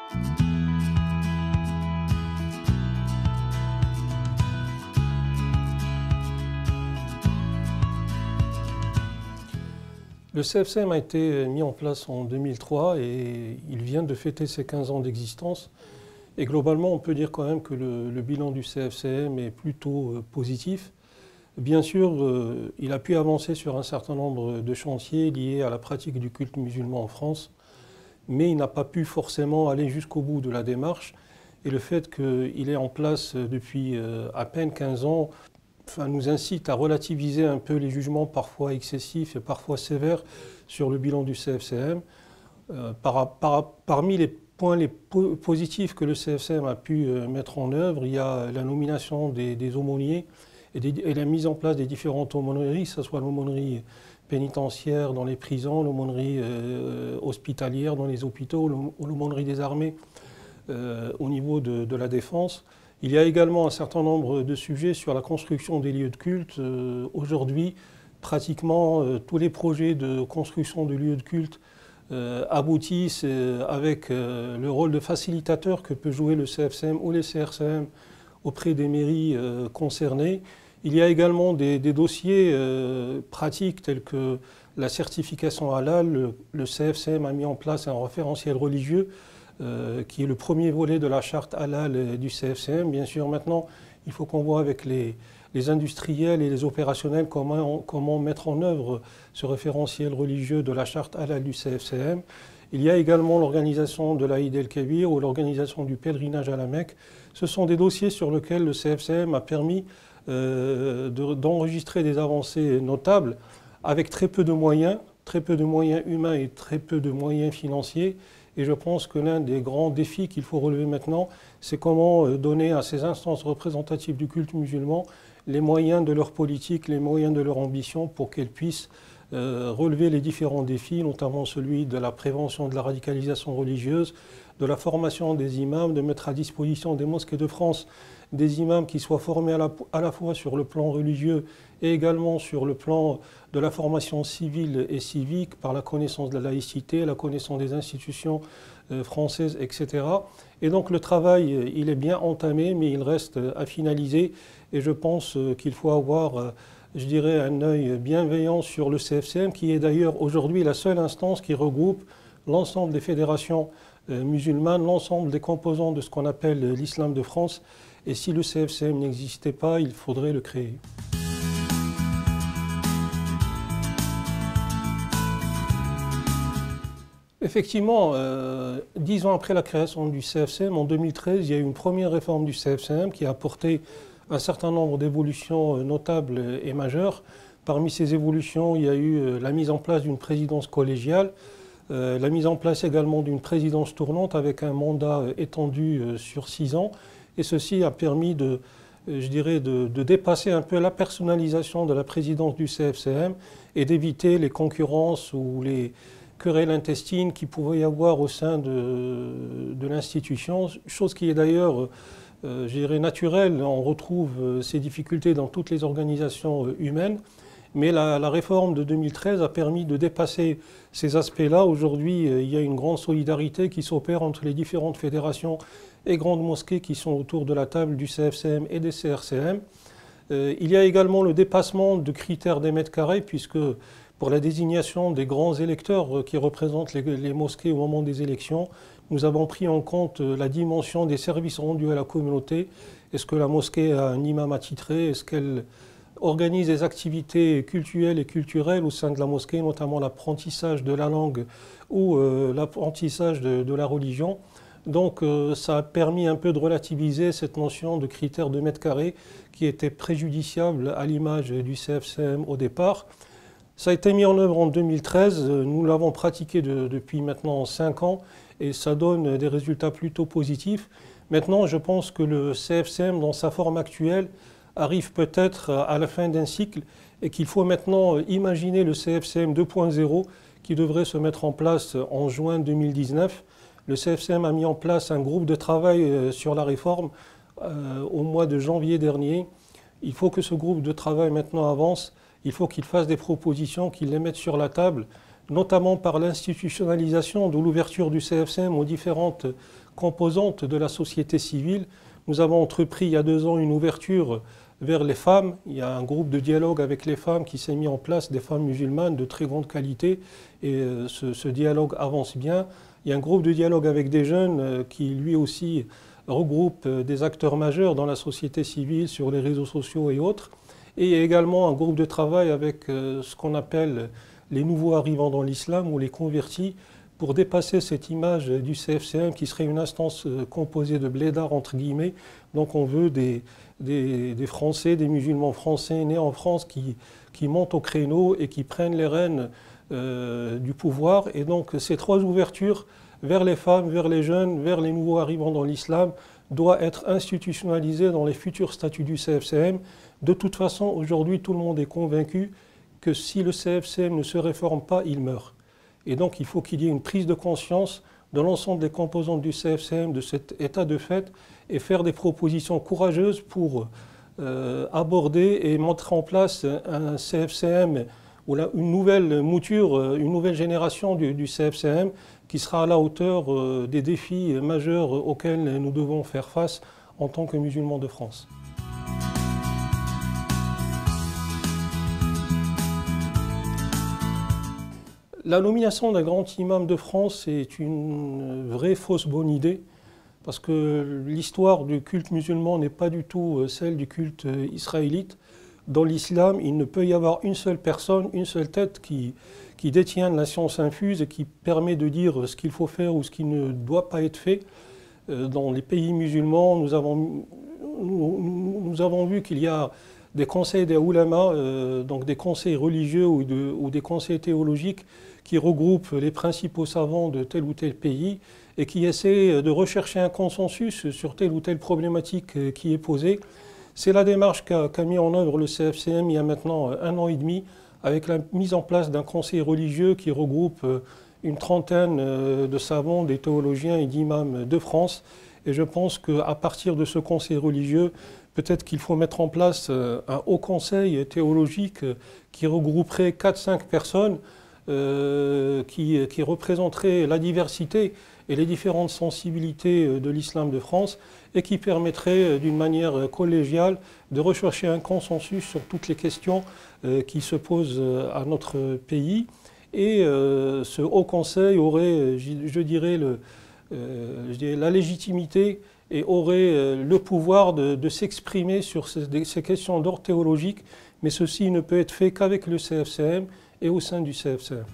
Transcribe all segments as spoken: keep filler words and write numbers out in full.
Le C F C M a été mis en place en deux mille trois et il vient de fêter ses quinze ans d'existence. Et globalement, on peut dire quand même que le, le bilan du C F C M est plutôt euh, positif. Bien sûr, euh, il a pu avancer sur un certain nombre de chantiers liés à la pratique du culte musulman en France, mais il n'a pas pu forcément aller jusqu'au bout de la démarche. Et le fait qu'il est en place depuis euh, à peine quinze ans, enfin, nous incite à relativiser un peu les jugements parfois excessifs et parfois sévères sur le bilan du C F C M. Euh, par, par, parmi les points les po positifs que le C F C M a pu euh, mettre en œuvre, il y a la nomination des, des aumôniers et, des, et la mise en place des différentes aumôneries, que ce soit l'aumônerie pénitentiaire dans les prisons, l'aumônerie euh, hospitalière dans les hôpitaux, l'aumônerie des armées euh, au niveau de, de la défense. Il y a également un certain nombre de sujets sur la construction des lieux de culte. Euh, Aujourd'hui, pratiquement euh, tous les projets de construction de lieux de culte euh, aboutissent euh, avec euh, le rôle de facilitateur que peut jouer le C F C M ou les C R C M auprès des mairies euh, concernées. Il y a également des, des dossiers euh, pratiques tels que la certification halal. Le, le C F C M a mis en place un référentiel religieux Euh, qui est le premier volet de la charte halal du C F C M. Bien sûr, maintenant, il faut qu'on voit avec les, les industriels et les opérationnels comment, comment mettre en œuvre ce référentiel religieux de la charte halal du C F C M. Il y a également l'organisation de l'Aïd el-Kébir ou l'organisation du pèlerinage à la Mecque. Ce sont des dossiers sur lesquels le C F C M a permis euh, d'enregistrer des avancées notables avec très peu de moyens, très peu de moyens humains et très peu de moyens financiers. Et je pense que l'un des grands défis qu'il faut relever maintenant, c'est comment donner à ces instances représentatives du culte musulman les moyens de leur politique, les moyens de leur ambition pour qu'elles puissent euh, relever les différents défis, notamment celui de la prévention de la radicalisation religieuse, de la formation des imams, de mettre à disposition des mosquées de France des imams qui soient formés à la, à la fois sur le plan religieux et également sur le plan de la formation civile et civique par la connaissance de la laïcité, la connaissance des institutions euh, françaises, et cetera. Et donc le travail, il est bien entamé, mais il reste à finaliser. Et je pense qu'il faut avoir, je dirais, un œil bienveillant sur le C F C M, qui est d'ailleurs aujourd'hui la seule instance qui regroupe l'ensemble des fédérations euh, musulmanes, l'ensemble des composants de ce qu'on appelle l'islam de France. Et si le C F C M n'existait pas, il faudrait le créer. Effectivement, euh, dix ans après la création du C F C M, en deux mille treize, il y a eu une première réforme du C F C M qui a apporté un certain nombre d'évolutions notables et majeures. Parmi ces évolutions, il y a eu la mise en place d'une présidence collégiale, euh, la mise en place également d'une présidence tournante avec un mandat étendu euh, sur six ans. Et ceci a permis de, je dirais, de, de dépasser un peu la personnalisation de la présidence du C F C M et d'éviter les concurrences ou les querelles intestines qu'il pouvait y avoir au sein de, de l'institution, chose qui est d'ailleurs, euh, je dirais, naturelle. On retrouve euh, ces difficultés dans toutes les organisations euh, humaines. Mais la, la réforme de deux mille treize a permis de dépasser ces aspects-là. Aujourd'hui, euh, il y a une grande solidarité qui s'opère entre les différentes fédérations et grandes mosquées qui sont autour de la table du C F C M et des C R C M. Euh, il y a également le dépassement de critères des mètres carrés, puisque pour la désignation des grands électeurs euh, qui représentent les, les mosquées au moment des élections, nous avons pris en compte euh, la dimension des services rendus à la communauté. Est-ce que la mosquée a un imam attitré? Est-ce qu'elle organise des activités culturelles et culturelles au sein de la mosquée, notamment l'apprentissage de la langue ou euh, l'apprentissage de, de la religion? Donc euh, ça a permis un peu de relativiser cette notion de critères de mètre carré qui était préjudiciable à l'image du C F C M au départ. Ça a été mis en œuvre en deux mille treize, nous l'avons pratiqué de, depuis maintenant cinq ans et ça donne des résultats plutôt positifs. Maintenant, je pense que le C F C M dans sa forme actuelle arrive peut-être à la fin d'un cycle et qu'il faut maintenant imaginer le C F C M deux point zéro qui devrait se mettre en place en juin deux mille dix-neuf. Le C F C M a mis en place un groupe de travail sur la réforme euh, au mois de janvier dernier. Il faut que ce groupe de travail maintenant avance. Il faut qu'il fasse des propositions, qu'il les mette sur la table. notamment par l'institutionnalisation de l'ouverture du C F C M aux différentes composantes de la société civile. Nous avons entrepris il y a deux ans une ouverture vers les femmes. Il y a un groupe de dialogue avec les femmes qui s'est mis en place, des femmes musulmanes de très grande qualité, et ce, ce dialogue avance bien. Il y a un groupe de dialogue avec des jeunes qui lui aussi regroupe des acteurs majeurs dans la société civile sur les réseaux sociaux et autres. Et il y a également un groupe de travail avec ce qu'on appelle les nouveaux arrivants dans l'islam ou les convertis, pour dépasser cette image du C F C M qui serait une instance composée de blédards entre guillemets. Donc on veut des, des, des Français, des musulmans français nés en France qui, qui montent au créneau et qui prennent les rênes euh, du pouvoir. Et donc ces trois ouvertures vers les femmes, vers les jeunes, vers les nouveaux arrivants dans l'islam doivent être institutionnalisées dans les futurs statuts du C F C M. De toute façon, aujourd'hui, tout le monde est convaincu que si le C F C M ne se réforme pas, il meurt. Et donc il faut qu'il y ait une prise de conscience de l'ensemble des composantes du C F C M, de cet état de fait, et faire des propositions courageuses pour euh, aborder et mettre en place un C F C M ou là, une nouvelle mouture, une nouvelle génération du, du C F C M qui sera à la hauteur euh, des défis majeurs auxquels nous devons faire face en tant que musulmans de France. La nomination d'un grand imam de France est une vraie fausse bonne idée, parce que l'histoire du culte musulman n'est pas du tout celle du culte israélite. Dans l'islam, il ne peut y avoir une seule personne, une seule tête qui, qui détient la science infuse et qui permet de dire ce qu'il faut faire ou ce qui ne doit pas être fait. Dans les pays musulmans, nous avons, nous, nous avons vu qu'il y a des conseils des ulama, euh, donc des conseils religieux ou, de, ou des conseils théologiques qui regroupent les principaux savants de tel ou tel pays et qui essaient de rechercher un consensus sur telle ou telle problématique qui est posée. C'est la démarche qu'a qu'a mis en œuvre le C F C M il y a maintenant un an et demi, avec la mise en place d'un conseil religieux qui regroupe une trentaine de savants, des théologiens et d'imams de France. Et je pense qu'à partir de ce conseil religieux, peut-être qu'il faut mettre en place un haut conseil théologique qui regrouperait quatre cinq personnes euh, qui, qui représenteraient la diversité et les différentes sensibilités de l'islam de France et qui permettrait d'une manière collégiale de rechercher un consensus sur toutes les questions euh, qui se posent à notre pays. Et euh, ce haut conseil aurait, je, je dirais, le, euh, je dirais, la légitimité et aurait euh, le pouvoir de, de s'exprimer sur ces, ces questions d'ordre théologique, mais ceci ne peut être fait qu'avec le C F C M et au sein du C F C M.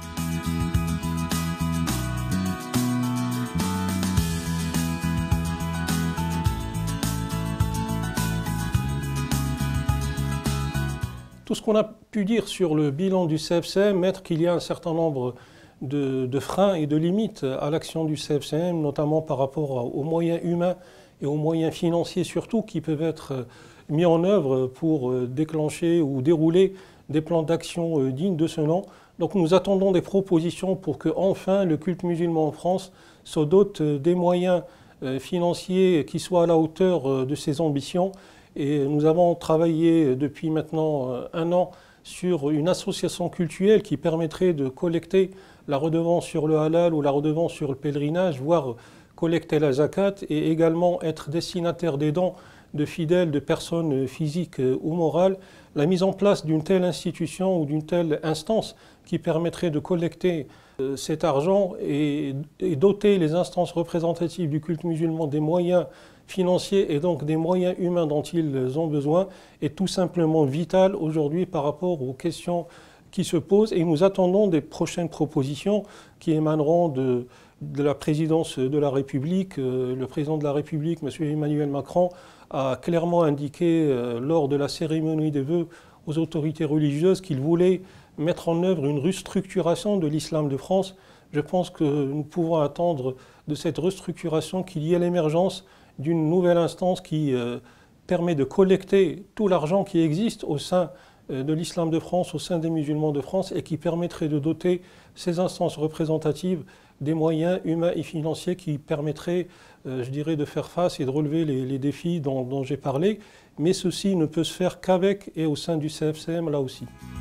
Tout ce qu'on a pu dire sur le bilan du C F C M montre qu'il y a un certain nombre de, de freins et de limites à l'action du C F C M, notamment par rapport aux moyens humains et aux moyens financiers surtout qui peuvent être mis en œuvre pour déclencher ou dérouler des plans d'action dignes de ce nom. Donc nous attendons des propositions pour que enfin le culte musulman en France se dote des moyens financiers qui soient à la hauteur de ses ambitions. Et nous avons travaillé depuis maintenant un an sur une association cultuelle qui permettrait de collecter la redevance sur le halal ou la redevance sur le pèlerinage, voire collecter la zakat et également être destinataire des dons de fidèles, de personnes physiques ou morales. La mise en place d'une telle institution ou d'une telle instance qui permettrait de collecter cet argent et, et doter les instances représentatives du culte musulman des moyens financiers et donc des moyens humains dont ils ont besoin est tout simplement vital aujourd'hui par rapport aux questions qui se posent. Et nous attendons des prochaines propositions qui émaneront de, de la présidence de la République. Le président de la République, M. Emmanuel Macron, a clairement indiqué euh, lors de la cérémonie des vœux aux autorités religieuses qu'il voulait mettre en œuvre une restructuration de l'islam de France. Je pense que nous pouvons attendre de cette restructuration qu'il y ait l'émergence d'une nouvelle instance qui euh, permet de collecter tout l'argent qui existe au sein euh, de l'islam de France, au sein des musulmans de France, et qui permettrait de doter ces instances représentatives des moyens humains et financiers qui permettraient, euh, je dirais, de faire face et de relever les, les défis dont, dont j'ai parlé. Mais ceci ne peut se faire qu'avec et au sein du C F C M là aussi.